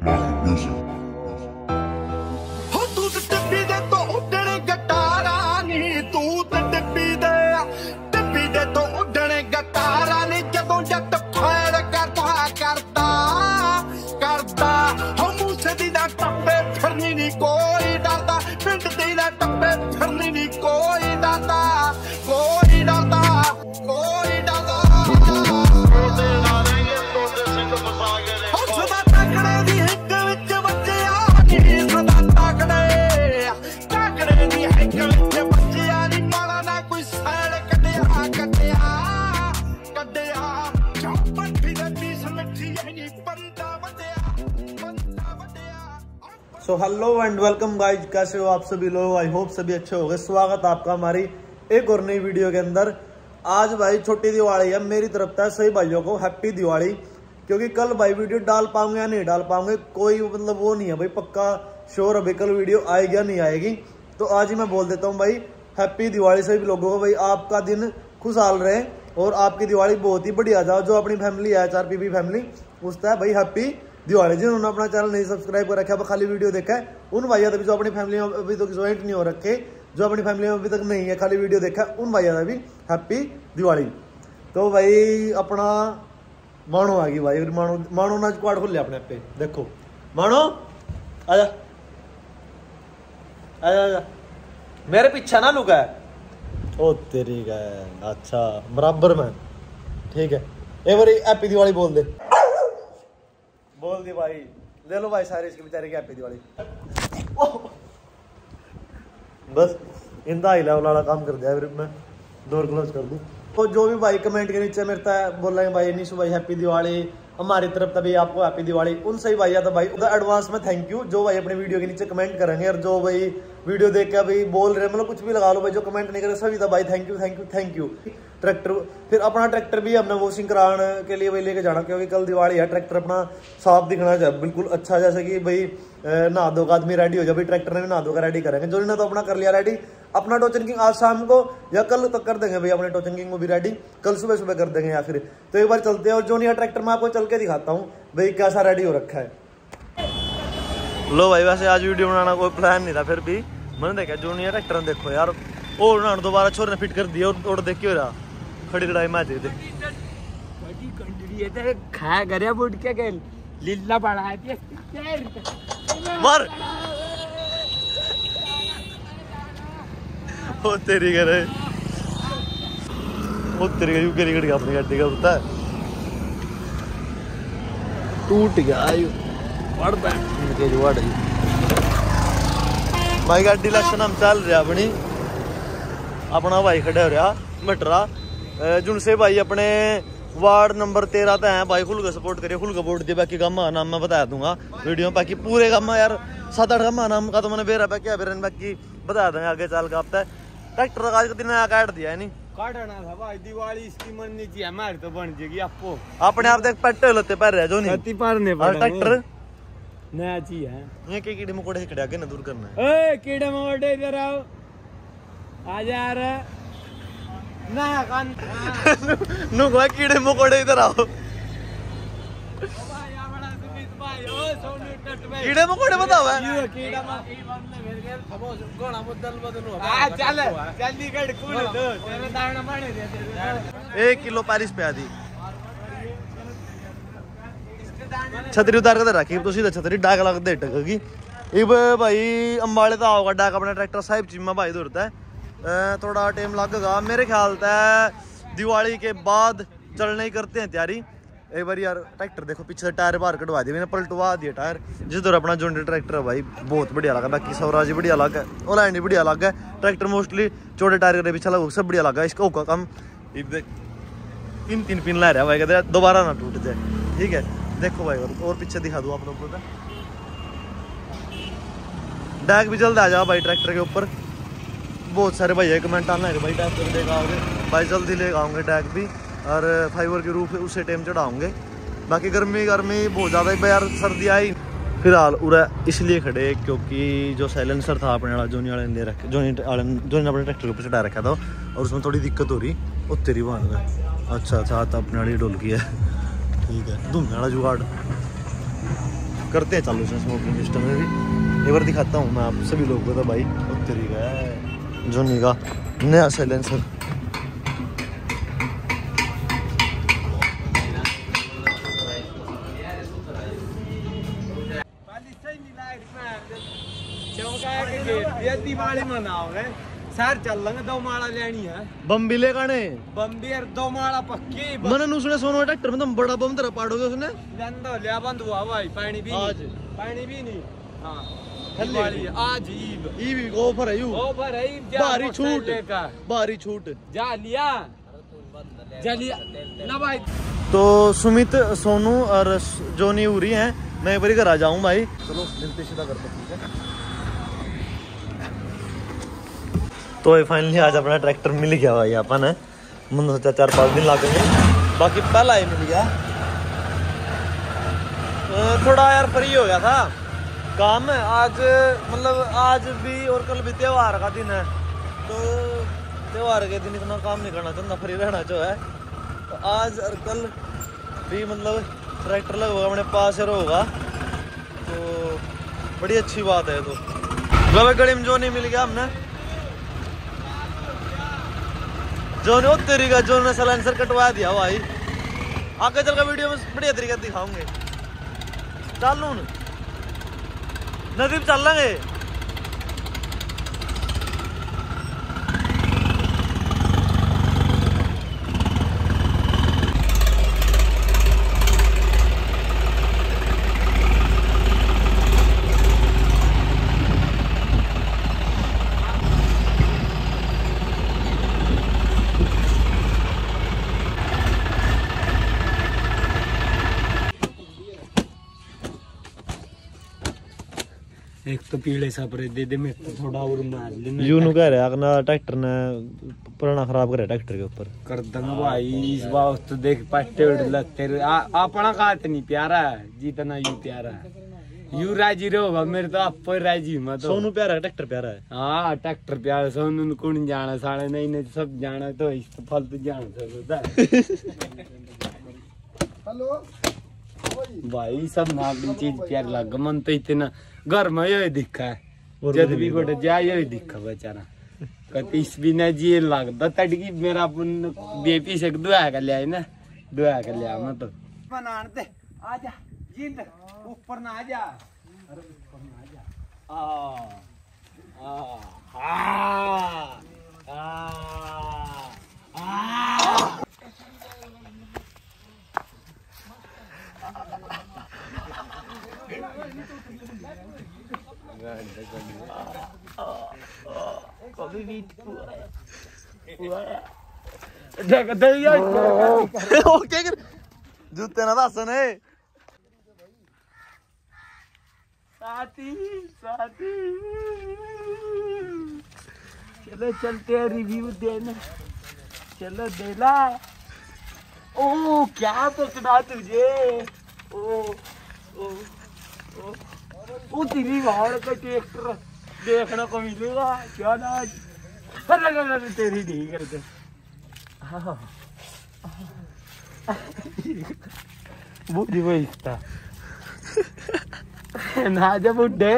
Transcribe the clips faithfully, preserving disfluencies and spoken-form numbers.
So hello and welcome guys, कैसे हो आप सभी लोग। आई होप सभी अच्छे हो गए। स्वागत आपका हमारी एक और नई वीडियो के अंदर। आज भाई छोटी दिवाली है, मेरी तरफ से सभी भाइयों को हैप्पी दिवाली। क्योंकि कल भाई वीडियो डाल पाऊंगे या नहीं डाल पाऊंगे कोई मतलब वो नहीं है भाई, पक्का श्योर अभी कल वीडियो आएगी या नहीं आएगी। तो आज ही मैं बोल देता हूँ भाई हैप्पी दिवाली सभी लोगों को। भाई आपका दिन खुशहाल रहे और आपकी दिवाली बहुत ही बढ़िया जाओ। जो अपनी फैमिली है H R P B family, उसका है भाई हैप्पी दिवाली। जिन्होंने अपना चैनल नहीं सब्सक्राइब कर रखा, खाली वीडियो देखा है, उन भाइयों ने भी जो अपनी फैमिली में अभी तक ज्वाइंट नहीं हो रखे, जो अपनी फैमिली में अभी तक नहीं है, खाली वीडियो देखा है, उन भाइयों ने भी हैप्पी दिवाली। तो भाई अपना मानो आ गई भाई, मानो मानो ना स्क्वाड खुल लिया अपने पे। देखो मानो आजा आजा आजा, मेरे पीछे ना लुका है। ओ तेरी का अच्छा बराबर में ठीक है। एक बार हैप्पी दिवाली बोल दे, बोल दी भाई। ले लो भाई सारे इसके बेचारे की हैप्पी दिवाली। बस इंदा ही लेवल वाला काम कर दिया, फिर मैं डोर क्लोज कर दूं। तो जो भी भाई कमेंट के नीचे मेरे है बोल रहे हैं भाई निशु भाई हैप्पी दिवाली, हमारी तरफ तभी आपको हैप्पी दिवाली, उन सही भाई तो भाई उधर एडवांस में थैंक यू। जो भाई अपने वीडियो के नीचे कमेंट करेंगे और जो भाई वीडियो देख के भाई बोल रहे मतलब कुछ भी लगा लो भाई, जो कमेंट नहीं करे सभी था भाई thank you thank you thank you. Tractor फिर अपना ट्रैक्टर भी हमने वॉशिंग कराने के लिए भाई लेके जाना, क्योंकि कल दिवाली है। ट्रैक्टर अपना साफ दिखना चाहिए बिल्कुल अच्छा, जैसे कि भाई नहा धो का आदमी रेडी हो जाए। भाई ट्रैक्टर ने भी नहा धो का रेडी करेंगे, जो इन्होंने तो अपना कर लिया रेडी। अपना टोचन किंग आज शाम को या कल तक कर देंगे भाई, अपने टोचन किंग को भी रेडी कल सुबह सुबह कर देंगे या फिर। तो एक बार चलते हैं और जो नहीं ट्रैक्टर में आपको चल के दिखाता हूँ भाई कैसा रेडी हो रखा है। लो भाई वैसे आज वीडियो बनाना कोई प्लान नहीं था, फिर भी मैंने देखा जो नहीं ट्रैक्टर में देखो यार, और ना दोबारा छोर ने फिट कर दिया और देख के हो रहा खड़ी लड़ाई में दे खाया गया बुट के गए लीला पड़ा मर ओ तेरी करे ओ तेरी गई गरी गड़ी अपनी गाड़ी का पता है टूट गया वड़ बैठ वड़ भाई गाड़ी लक्षण हम चल रहा अपनी अपना भाई खड़े हो रहा मटरा जुनसे भाई अपने वार्ड नंबर तेरह तो है भाई, खुल के सपोर्ट करिए, खुल के वोट दिए। बाकी काम नाम मैं बता दूंगा वीडियो में, बाकी पूरे काम यार सात आठ काम नाम का तो मैंने बेरा पे क्या बेरन बाकी बता देंगे आगे चल के। आपका ट्रैक्टर का आज दिन काट दिया है नहीं काटना था भाई, दिवाली इसकी मननी थी हमारी तो बन जाएगी आपको अपने आप देख पट्टे होते पैर रहे जो नहीं पारने ट्रैक्टर नया चीज है ये के कीड़े मकोड़े से खड़ा के ना दूर करना है। ए कीड़े मकोड़े इधर आओ आ जा रहा ना कान नु को कीड़े मकोड़े इधर आओ कीड़े मकोड़े बताओ है कीड़ा चल जल्दी कर कूल दो तेरे दाना मारने दे। एक किलो पारिश पे आधी छतरी उतार कर रखी तो सीधा छतरी डाक लग दे टकेगी। इब भाई अंबाले तो आओगा डाक अपना ट्रैक्टर साहिब चिम्मा भाई दूरता है, थोड़ा टाइम लगेगा मेरे ख्याल से। दिवाली के बाद चलने ही करते हैं तैयारी। एक बार यार ट्रैक्टर देखो पीछे से टायर बाहर कटवा दिए मैंने, पलटवा दिया टायर। जिस दौर अपना जो ट्रैक्टर है भाई बहुत बढ़िया लगा, बाकी स्वराज बढ़िया लगा, ओलैंड बढ़िया लगा। ट्रैक्टर मोस्टली छोटे टायर के पीछे लगा सब बढ़िया लगा। इसका का कम तीन तीन पिन ला रहा है भाई, कहते दोबारा ना टूट जाए। ठीक है देखो भाई और, और पीछे दिखा दूँ आप लोगों को, डैग भी जल्द आ जाओ भाई ट्रैक्टर के ऊपर। बहुत सारे भाई कमेंट आना है भाई ट्रैक्टर लेकर आओगे भाई, जल्दी लेकर आऊँगे टैग भी और फाइबर के रूप उसे टाइम चढ़ाऊँगे। बाकी गर्मी गर्मी बहुत ज़्यादा यार, सर्दी आई फिलहाल उरा इसलिए खड़े क्योंकि जो साइलेंसर था अपने वाला जोनी वाले ने रखे, जोनी जो ने अपने ट्रैक्टर के ऊपर चढ़ा रखा था और उसमें थोड़ी दिक्कत हो रही वो तेरी बात है। अच्छा अच्छा तो अपने वाली डोल की है ठीक है धूमने वाला जुगाड़ करते हैं चालू इसमें स्मोकिंग सिस्टम में भी। एक बार दिखाता हूँ मैं आप सभी लोगों को। तो भाई वो तरीका है जोनी का नया साइलेंसर। दिवाली मनाओ है सर, चल लेंगे दो माला लेनी है। बम भी ले गाने बम भी यार दो माला पक्की। मैंने उसने सोनो ट्रैक्टर में तुम बड़ा बम तेरा पाड़ोगे उसने लंदो लिया बंद हुआ भाई। पानी भी आज पानी भी नहीं। हाँ दिवाली आज ईब ईब ऑफर है यू ऑफर है ईब। भारी छूट भारी छूट जा लिया जा लिया ना भाई। तो सुमित सोनू और जोनी उरी हैं। मैं एक बार घर आ जाऊँ भाई। चलो मिलते सीधा करते ठीक है। तो फाइनली आज अपना ट्रैक्टर मिल गया भाई अपन है। मैंने सोचा चार पाँच दिन लागेंगे, बाकी पहला ही मिल गया। थोड़ा यार फ्री हो गया था काम आज, मतलब आज भी और कल भी त्योहार का दिन है। तो त्योहार के दिन इतना काम नहीं करना चाहता, फ्री रहना जो है। तो आज और कल भी मतलब ट्रैक्टर लगभग अपने पास ही होगा, तो बड़ी अच्छी बात है। तो गवे गड़ी में जो नहीं मिल गया हमने, जो ने तेरी का जो ने साइलेंसर कटवा दिया भाई। आगे चल कर वीडियो में बढ़िया तरीके दिखाऊंगे। चल लून नदीप चल लेंगे। एक तो पीले सपरे दे दे, मेरे को थोड़ा और मार लेना। यू नु कह रहा है अपना ट्रैक्टर ने पुराना खराब करे ट्रैक्टर के ऊपर कर दूंगा भाई इस बार। तो देख पट्टे उड़ लगते अपना काट नहीं प्यारा है जितना यू प्यारा है। यू राजी रहोगा मेरे तो आप राजी मत। सोनू प्यारा है ट्रैक्टर प्यारा है। हाँ ट्रैक्टर प्यारा सोनू कौन जाना साढ़े नहीं नहीं सब जाना। तो इस तो फालतू जाना सकता है। हेलो भाई सब नागरी चीज प्यार लग मन तो इतना घर में यही दिखा है। जब भी गोटे जा यही दिखा बेचारा कति इस बिना जी लगता तड़की मेरा बेपी से दुआ कर लिया ना दुआ कर लिया मैं तो बनान दे। आजा जिंद ऊपर ना आजा। अरे ऊपर ना आजा। आ आ आ आ कभी भी देख दे यार ओके कर जूते ना दसन है। साथी साथी चलो चलते रिव्यू देना। चलो देला। ओ क्या पकड़ा तुझे। ओ ओ ओ ओ तेरी वाड़ का ट्रैक्टर देखने को मिलेगा क्या ना। अरे तेरी नहीं करते। बुढ़ी वहीता ना जा बुढ़े।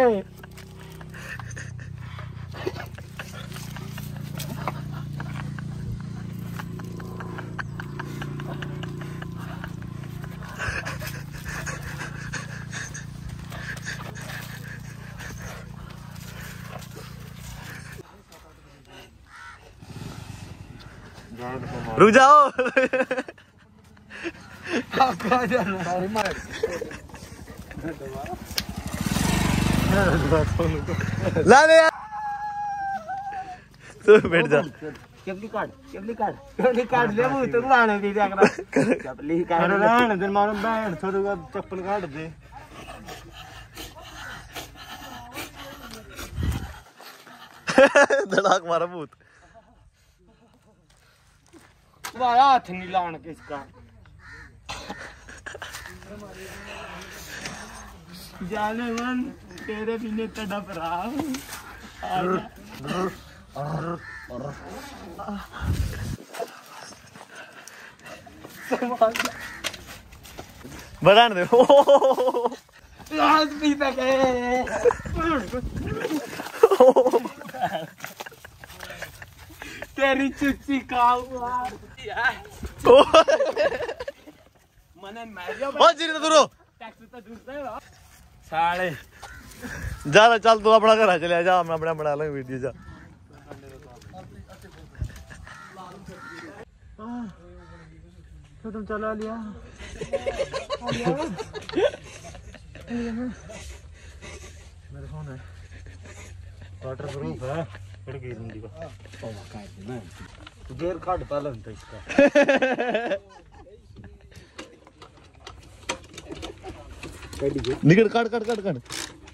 रुक जाओ। ला ले तो बैठ जा। चपली काट चपली काट चपली काट ले मुंह तो लाने भी जाकर चपली काट। अरे रहने दे मारो बैठ थोड़ा चप्पल काट दे। धड़ाक मारा भूत। तुम्हारा हाथ नहीं लान किसका। जाने मन तेरे बिना तड़प रहा हूँ। बढ़ाने दे। तेरी चुच्ची काऊ मनन मारियो ओ जी तो दूरो टैक्स तो दूसरा है साले जा चल तू अपना घर चले जा हम अपना बना लेंगे वीडियो जा तो तुम चला लिया मेरा फोन है वाटर प्रूफ है फिर की जिंदगी का ओ काट ना गेर काट पालन तो इसका निकट काट काट काट काट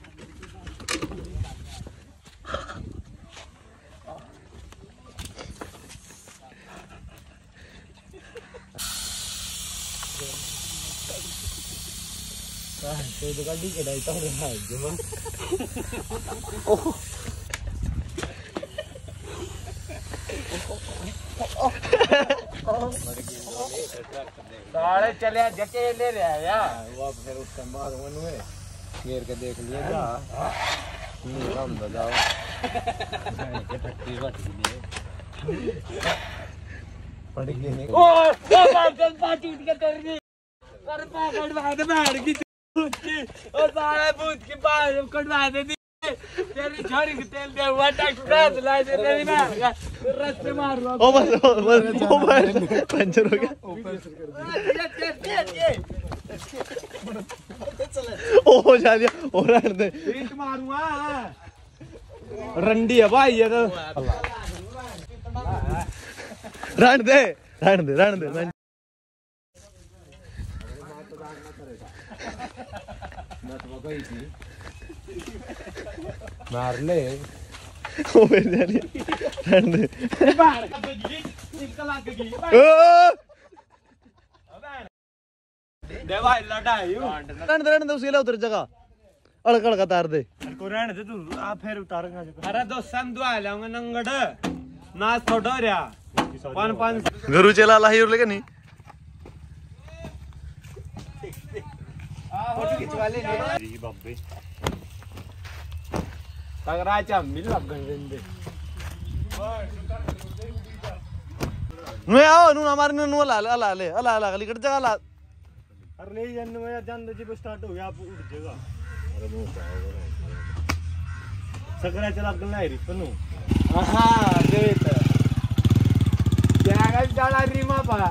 तो गाड़ी के डाइटा रहा है जमा साले चले जके ले रहा यार वो फिर उसका मार मन में घेर के देख लिया जा नहीं हम तो जाओ के फट्टी फट गई पड़ गई ओ ओ चल पाटी उठ के तेरी कर पा कटवा दे बैठ की भूत की ओ साले भूत की बाल कटवा दे दी तेरी छोरी के तेल दे हुआ टैक्स ला दे तेरी बैठ का रास्ते मार लो ओ बस बस ओ बस पंचर हो गया ओ जा लिया ओ रहने दे बीच मारूंगा रंडी है भाई ये तो रहने दे रहने दे रहने दे मार ले ओ मेरे जा लिया रहने दे बाहर निकल आ गई दे भाई लड़ाई रहने दे रहने दे उसी ले उतर जगह अड़क अड़का तार दे को रहने दे तू आ फिर उतारेगा अरे दोस्त दुआ लाऊंगा नंगड़ ना छोड़ो रे पान पान गुरु चला ला ही लेके नहीं फोटो खिंचवा ले जी बाबे तगड़ा चा मिल लग गंदे नु आओ नु हमारे नु ला ला ला ले ला ला लिकट जगह ला अरे ले जन में जन जी पे स्टार्ट हो गया आप उठ जाएगा अरे नो सकरा चला गला रे पनु हां दे तो क्या का चला रीमा पा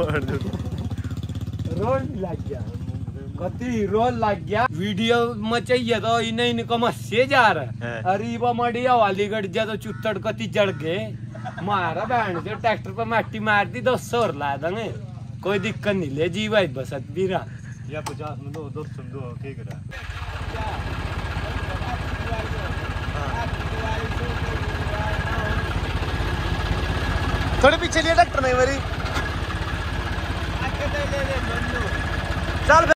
रोड लग गया कति रोल लग गया वीडियो में चाहिए तो इन्हें इनको मस्से जा रहा है अरे वो मडिया वाली गड़ जा तो चुत्तड़ कति जड़ गए मारा बहन से ट्रैक्टर पर मट्टी मार दी दो सौ और ला देंगे कोई दिक्कत नहीं ले जी भाई बस बीरा या पचास में दो दो सौ दो क्या करा थोड़े पीछे लिए ट्रैक्टर नहीं मेरी चल